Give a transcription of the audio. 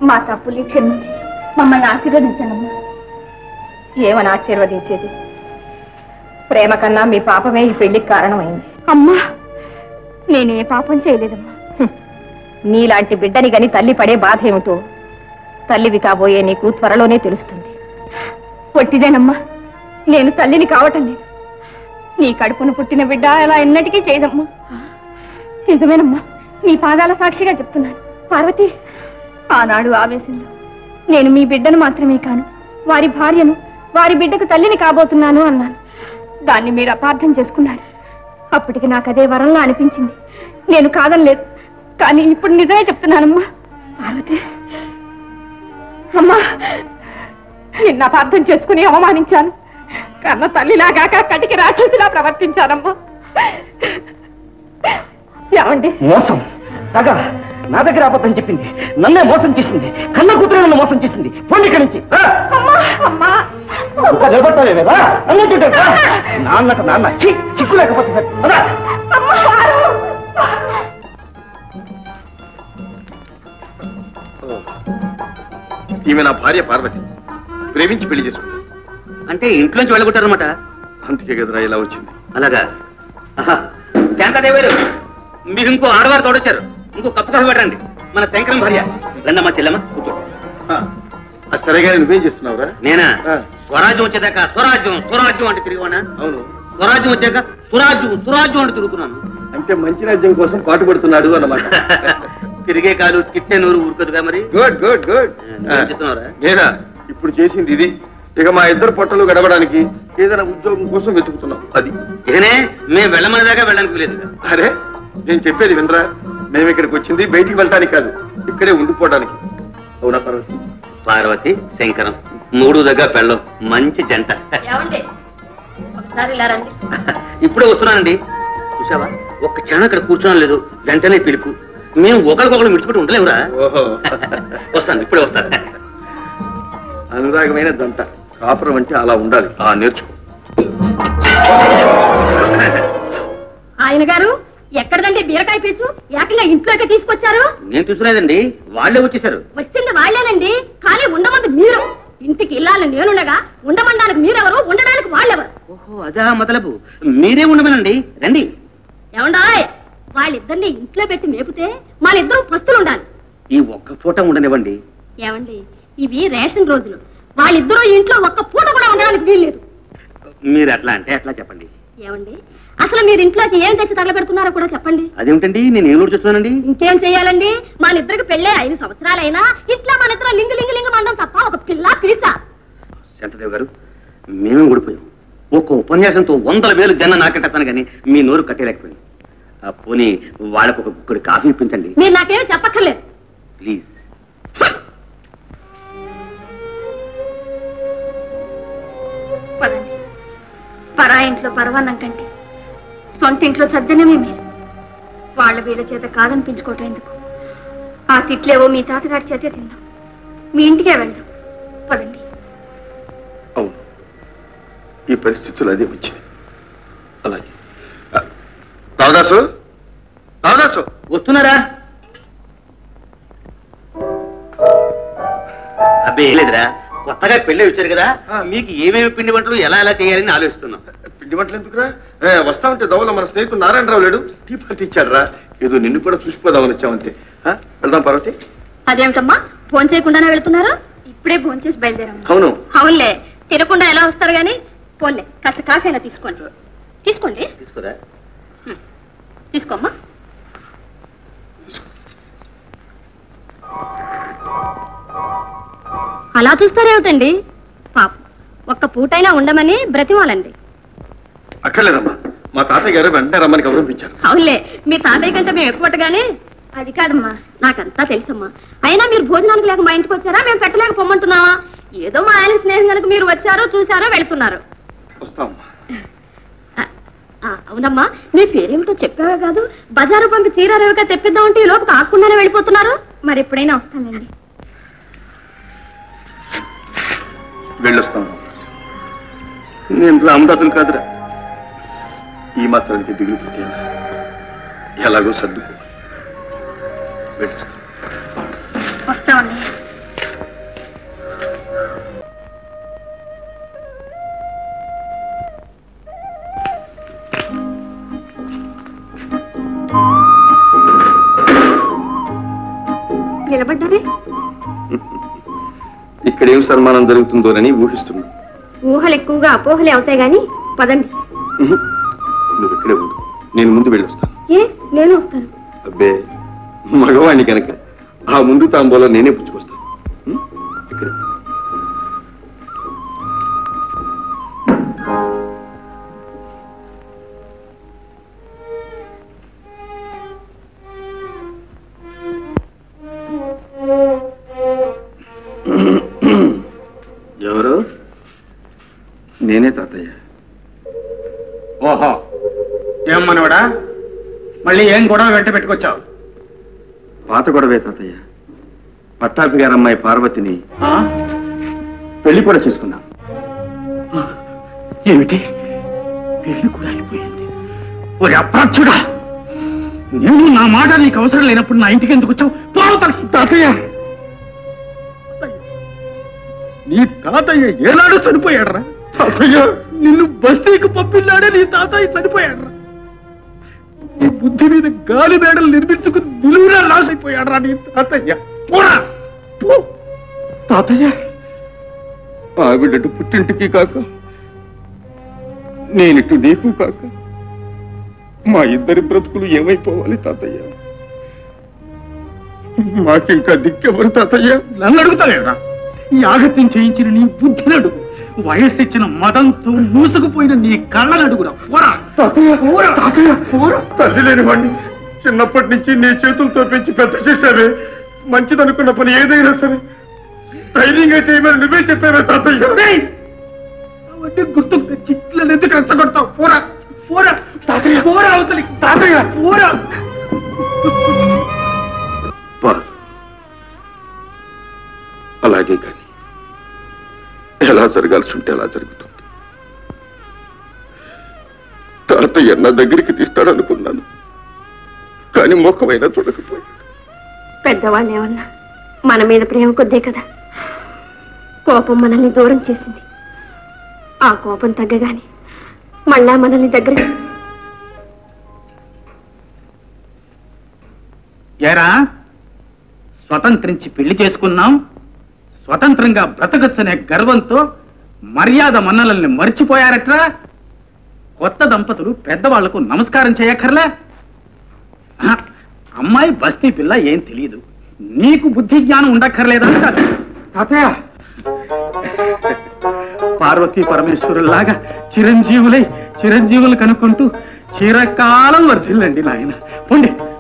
మా తప్పుల్ని క్షమించి మమ్మల్ని ఆశీర్వదించండి. ఏమని ఆశీర్వదించేది? ప్రేమ కన్నా మీ పాపమే ఈ పెళ్లికి కారణమైంది. అమ్మా, నేనే పాపం చేయలేదమ్మా. నీలాంటి బిడ్డని గని తల్లి పడే బాధ ఏమిటో తల్లివి కాబోయే నీకు త్వరలోనే తెలుస్తుంది. పొట్టిదేనమ్మా, నేను తల్లిని కావటం లేదు. నీ కడుపును పుట్టిన బిడ్డ అలా ఎన్నటికీ చేయదమ్మా. నిజమేనమ్మా, నీ పాదాల సాక్షిగా చెప్తున్నాను. పార్వతి, ఆనాడు ఆవేశంలో నేను మీ బిడ్డను మాత్రమే కాను, వారి భార్యను, వారి బిడ్డకు తల్లిని కాబోతున్నాను అన్నాను. దాన్ని మీరు అపార్థం చేసుకున్నారు. అప్పటికి నాకు అదే వరంలా అనిపించింది. నేను కాదనలేదు. కానీ ఇప్పుడు నిజమే చెప్తున్నానమ్మా. పార్వతి అమ్మా, నిన్న అపార్థం చేసుకుని అవమానించాను. కన్న తల్లిలాగాక కటికి రాక్షసిలా ప్రవర్తించానమ్మా. ఏమండి? మోసం తగా నా దగ్గర అబద్ధం చెప్పింది, నన్నే మోసం చేసింది, కన్న కూతురు నన్ను మోసం చేసింది. పోండి ఇక్కడి నుంచి. ఇంకా నిలబడతావే కదా అన్నట్టు నాన్నట నాన్న చిక్కు లేకపోతే సరే. ఈమె నా భార్య పార్వతి, ప్రేమించి పెళ్లి చేసుకుంది. అంటే ఇంట్లోంచి వెళ్ళగొట్టారనమాట. అందుకే కదరా ఇలా వచ్చింది. అలాగా? శాంతాదేవారు, మీరు ఇంకో ఆడవారు తోడొచ్చారు. ఇంకో కప్పు కాఫీ పెట్టండి. మన శంకరం భార్య. రండమ్మా చెల్లమ్మ, కూర్చో. సరేగా నువ్వేం చేస్తున్నావురా? నేనా? స్వరాజ్యం వచ్చేదాకా స్వరాజ్యం స్వరాజ్యం అంటే తిరిగివానా? అవును. స్వరాజ్యం వచ్చాక సురాజ్యం సురాజ్యం అంటే తిరుగుతున్నాను. అంటే మంచి రాజ్యం కోసం పాటు పడుతున్నాడు అన్నమాట. తిరిగే కాలు తిట్టే నూరు ఊరుకదుగా మరి. Good good good. చెప్తున్నారా? నేనా ఇప్పుడు చేసింది ఇది. ఇక మా ఇద్దరు పొట్టలు గడవడానికి ఏదైనా ఉద్యోగం కోసం వెతుకుతున్నాం. అది ఇకనే మేము వెళ్ళమని దాకా వెళ్ళడానికి లేదు. అరే, నేను చెప్పేది వినరా? మేము ఇక్కడికి వచ్చింది బయటికి వెళ్ళటానికి కాదు, ఇక్కడే ఉండిపోవడానికి. అవునా పార్వతి? పార్వతి శంకరం మూడు దగ్గర పెళ్ళం మంచి జంట. ఇప్పుడే వస్తున్నానండి. చూసావా, ఒక్క క్షణం అక్కడ కూర్చోడం లేదు, వెంటనే పిలుపు. మేము ఒకరికొకరు మిడిచిపెట్టి ఉండలేవురా. వస్తాను, ఇప్పుడే వస్తాను. అనురాగమైన జంట కాపురం అంటే అలా ఉండాలి. నేర్చుకో. ఆయన గారు ఎక్కడదండి బీరకాయ పీచు? ఏకంగా ఇంట్లోకి తీసుకొచ్చారు? నేను చూసుకునేదండి, వాళ్ళే వచ్చేసారు. వచ్చింది వాళ్ళేనండి, కానీ ఉండమంది మీరు. ఇంటికి ఇల్లాలని నేనుండగా ఉండమండానికి మీరెవరు, ఉండడానికి వాళ్ళెవరు? ఓహో, అదా మొదలపు. మీరే ఉండమనండి, రండి. ఏమండాయ్, వాళ్ళిద్దరిని ఇంట్లో పెట్టి మేపితే వాళ్ళిద్దరూ పస్తులు ఉండాలి. ఈ ఒక్క పూట ఉండనివ్వండి. ఏమండి, ఇవి రేషన్ రోజులు. వాళ్ళిద్దరూ ఇంట్లో ఒక్క పూట కూడా ఉండడానికి వీల్లేదు. మీరు అట్లా అంటే అట్లా చెప్పండి. ఏమండి, అసలు మీరు ఇంట్లోకి ఏం తెచ్చి తగలబెడుతున్నారో కూడా చెప్పండి. అదేమిటండి, నేను ఏం చూస్తున్నానండి? ఇంకేం చెయ్యాలండి, మన ఇద్దరికి పెళ్ళే 5 సంవత్సరాలైనా ఇట్లా మన ఇద్దరు లింగు లింగు లింగు మండం తప్ప ఒక పిల్ల పిలిచా. శాంతదేవ్ గారు, మేమే ఊడిపోయాం. ఒక్క ఉపన్యాసంతో 100,000 జన నాకెట్టాను కానీ మీ నోరు కట్టేలేకపోయింది. పోనీ వాళ్ళకు ఒక గుక్కడి కాఫీ ఇప్పించండి. మీరు నాకేమీ చెప్పక్కర్లేదు, ప్లీజ్. పదండి. పరా ఇంట్లో పరవాన్నం కంటే సొంత ఇంట్లో సజ్జనమే మీరు. వాళ్ళ వీళ్ళ చేత కాదనిపించుకోవటం ఎందుకు? ఆ తిట్లేవో మీ తాతగారి చేతే తిందాం, మీ ఇంటికే వెళ్దాం. పదండి. అవును, ఈ పరిస్థితులు అదే వచ్చింది. అలాగే. రావదాసు, రావదాసు వస్తున్నారా? అబ్బే లేదురా, కొత్తగా పెళ్ళి వచ్చారు కదా, మీకు ఏమేమి పిండి వంటలు ఎలా ఎలా చేయాలని ఆలోచిస్తున్నాం. పిండి వంటలు ఎందుకురా? వస్తా ఉంటే దవల మన స్నేహితుడు నారాయణరావు లేడు, టీ పార్టీ ఇచ్చాడు రా. ఏదో నిన్ను కూడా చూసిపోదామని వచ్చామంతే. వెళ్దాం పార్వతి. అదేమిటమ్మా, ఫోన్ చేయకుండానే వెళ్తున్నారు? ఇప్పుడే ఫోన్ చేసి బయలుదేరమ్మా. అవును. అవునులే, తినకుండా ఎలా వస్తారు గాని. పోన్లే, కాస్త కాఫీ అయినా తీసుకోండి. తీసుకోండి. తీసుకురా. తీసుకోమ్మా. అలా చూస్తారేమిటండి? పాపం, ఒక్క పూటైనా ఉండమని బ్రతిమాలండి. అక్కర్లేదమ్మా, మా తాతయ్య గారు వెంటనే రమ్మని గౌరవించారు. అవునులే, మీ తాతయ్య కంటే మేము ఎక్కువగానే. అది కాదమ్మా, నాకంతా తెలుసమ్మా. అయినా మీరు భోజనానికి లేక మా ఇంటికి వచ్చారా, మేము పెట్టలేక పొమ్మంటున్నావా? ఏదో మా ఆయన స్నేహం కనుక మీరు వచ్చారో చూసారో వెళ్తున్నారు. వస్తామమ్మా. అవునమ్మా, మీ పేరేమిటో చెప్పావే కాదు, బజారు పంపి చీరారేవిగా తెప్పిద్దామంటే ఈ లోపు కాకుండానే వెళ్ళిపోతున్నారు. మరి ఎప్పుడైనా వస్తానండి. వెళ్ళొస్తాను. నేను రామదాసులు కాదురా, ఈ మాత్రానికి దిగులు పెట్టాను. ఎలాగో సర్దుకో. వస్తామండి. ఇక్కడ ఏం సన్మానం జరుగుతుందోనని ఊహిస్తున్నాను. ఊహలు ఎక్కువగా అపోహలే అవుతాయి గాని పదండి. నువ్వు ఇక్కడే ఉండు, నేను ముందు వెళ్ళొస్తాను. ఏ నేను వస్తాను. అబ్బే, మగవాణ్ణి కనుక ఆ ముందు తాంబూలో నేనే పుచ్చుకొస్తాను. ఇక్కడ ఎవరు? నేనే తాతయ్య. ఓహో, ఏం మనవడా, మళ్ళీ ఏం గొడవ వెంట పెట్టుకొచ్చావు? పాత గొడవే తాతయ్య. పట్టాపి గారు అమ్మాయి పార్వతిని పెళ్లి కూడా చేసుకున్నాం. ఏమిటి, పెళ్లి కూడా అయిపోయింది? ఓరి అప్రాచ్యుడా, నేను నా మాట నీకు అవసరం లేనప్పుడు నా ఇంటికి ఎందుకు వచ్చావు? తాతయ్య, నీ తాతయ్య ఏనాడు చనిపోయాడరా? తాతయ్య, నిన్ను బస్తీకి పంపిల్లాడే నీ తాతయ్య చనిపోయాడరా? నీ బుద్ధి మీద గాలి మేడలు నిర్మించుకుని నిలువురా నాశైపోయాడరా నీ తాతయ్య. పోరా పో. తాతయ్య, ఆవిడటు పుట్టింటికి కాక నేనిటు నీకు కాక మా ఇద్దరి బ్రతుకులు ఏమైపోవాలి తాతయ్య? మాకింకా దిక్కెవరు తాతయ్య? నన్ను అడుగుతావేరా? ఈ ఆగత్యం చేయించిన నీ బుద్ధినడు, వయస్సు ఇచ్చిన మదంతో మూసుకుపోయిన నీ కళ్ళనడుగురా. పోరా తాతయ్య, తాతయ్య, తల్లి లేని వాడిని చిన్నప్పటి నుంచి నీ చేతులతో పెంచి పెద్ద చేశావే. మంచిదనుకున్న పని ఏదైనా సరే ధైర్యంగా చేయమని నువ్వే చెప్పావే తాతయ్య. అవన్నీ గుర్తుకు తెచ్చి నన్ను ఎందుకు రెచ్చగొడతావు? పోరా పోరా తాతయ్య, పోరా అవతలి. తాతయ్య, పోరా. అలాగే కానీ ఎలా జరగాల్సి ఉంటే అలా జరుగుతుంది. తాతయ్య నా దగ్గరికి తీస్తాడనుకున్నాను, కానీ ముఖమైనా చూడకపోయాడు. పెద్దవాళ్ళు ఏమన్నా మన మీద ప్రేమ కొద్దే కదా కోపం మనల్ని దూరం చేసింది. ఆ కోపం తగ్గగాని మళ్ళా మనల్ని దగ్గర. ఏరా, స్వతంత్రించి పెళ్లి చేసుకున్నాం, స్వతంత్రంగా బ్రతకచ్చనే గర్వంతో మర్యాద మన్నలల్ని మర్చిపోయారట్రా? కొత్త దంపతులు పెద్దవాళ్లకు నమస్కారం చేయక్కర్లే? అమ్మాయి బస్తీ పిల్ల ఏం తెలియదు, నీకు బుద్ధి జ్ఞానం ఉండక్కర్లేదంటారు. తాతయ్య, పార్వతీ పరమేశ్వరులాగా చిరంజీవులు కనుక్కుంటూ చిరకాలం వర్ధిల్లండి నాయన. పొండి.